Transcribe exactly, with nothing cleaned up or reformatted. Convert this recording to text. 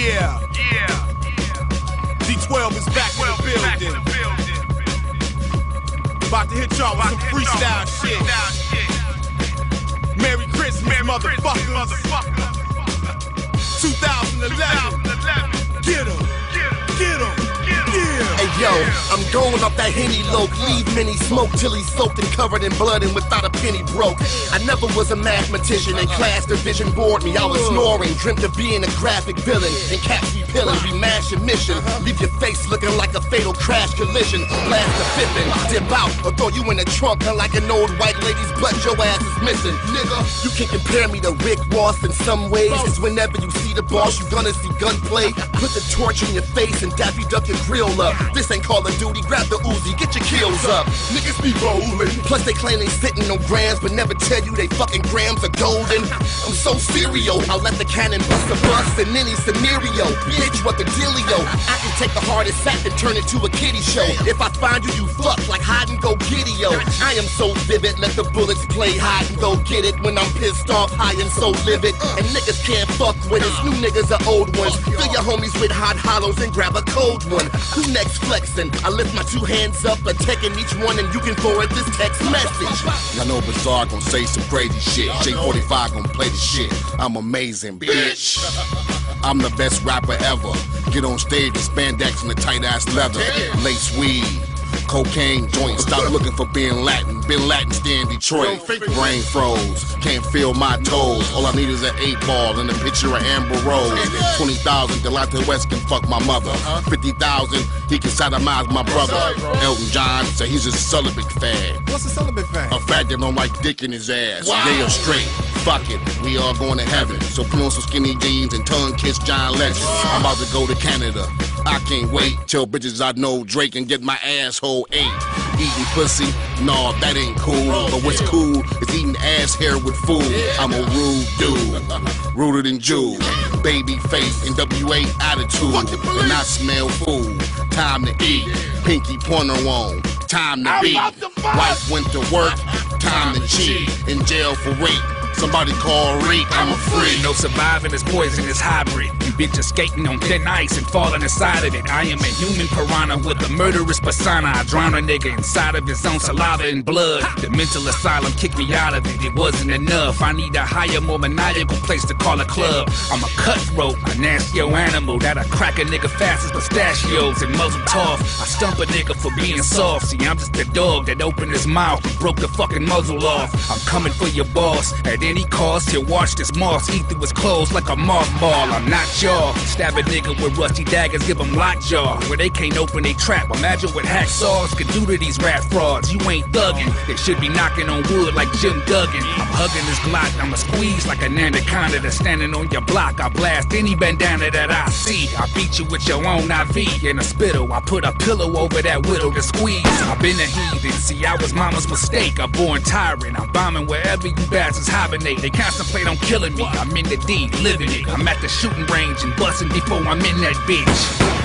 Yeah, yeah. D twelve is back in the building. About to hit y'all with some freestyle shit. Merry Christmas, motherfuckers. twenty eleven. Get 'em, get 'em. Hey yo, I'm going off that Henny loc. Leave many smoke till he's soaked and covered in blood and without a penny broke. I never was a mathematician. In class division bored me. I was snoring, dreamt of being a graphic villain. And caps we peeling, we mash your mission. Leave your face looking like a fatal crash collision. Blast the fippin', dip out, or throw you in the trunk. Unlike an old white lady's butt, your ass is missing. Nigga, you can compare me to Rick Ross in some ways. Cause whenever you see the boss, you gonna see gunplay. Put the torch in your face and Daffy Duck your grill up. This ain't Call of Duty, grab the Uzi, get your kills up. Niggas be rolling. Plus they claim they sitting on grams, but never tell you they fucking grams are golden. I'm so serial, I'll let the cannon bust a bust and any scenario. Bitch, what the dealio? I can take the hardest sack and turn it to a kiddie show. If I find you, you fuck like hide and go giddy-o. I am so vivid, let the bullets play hide and go get it. When I'm pissed off, high and so livid. And niggas can't fuck with us, new niggas are old ones. Fill your homies with hot hollows and grab a cold one. Who next flexing? I lift my two hands up, attacking each one, and you can forward this text message. I know Bizarre gon' say some crazy shit. J forty-five gon' play the shit. I'm amazing, bitch. I'm the best rapper ever. Get on stage with spandex and the tight ass leather. Lace weed, cocaine joint. Stop looking for being Latin. Been Latin, stay in Detroit. Brain froze, can't feel my toes. All I need is an eight ball and a picture of Amber Rose. Twenty thousand, Deltz West can fuck my mother. Fifty thousand, he can sodomize my brother. Elton John said he's a celibate fag. What's a celibate fag? A fag that don't like dick in his ass. Wow. They are straight. Fuck it, we all going to heaven. So put on some skinny jeans and tongue kiss John Legend. I'm about to go to Canada. I can't wait. Tell bitches I know Drake and get my asshole ate. Eating pussy? Nah, that ain't cool. But what's cool is eating ass hair with food. I'm a rude dude, rooted in Jew. Baby face and W A attitude. And I smell food. Time to eat. Pinky pointer on. Time to beat. Wife went to work. Time to cheat. In jail for rape. Somebody call Reek, I'm a freak. No surviving this poison is hybrid. You bitches skating on thin ice and falling inside of it. I am a human piranha with a murderous persona. I drown a nigga inside of his own saliva and blood. The mental asylum kicked me out of it. It wasn't enough. I need a higher, more maniacal place to call a club. I'm a cutthroat, a nasty old animal that'll crack a nigga fast as pistachios and muzzle tough. I stump a nigga for being soft. See, I'm just a dog that opened his mouth and broke the fucking muzzle off. I'm coming for your boss at any cost. He'll watch this moss eat through his clothes like a mothball. I'm not y'all. Stab a nigga with rusty daggers, give them lockjaw where they can't open they trap. Imagine what hacksaws could do to these rap frauds. You ain't thuggin'. They should be knocking on wood like Jim Duggan. I'm hugging this Glock. I'ma squeeze like an anaconda that's standing on your block. I blast any bandana that I see. I beat you with your own I V and a spittle. I put a pillow over that widow to squeeze. I've been a heathen. See, I was mama's mistake. A born tyrant. I'm bombing wherever you bastards hibernate. They contemplate on killing me. I'm in the D, living it. I'm at the shooting range and busting before I'm in that bitch.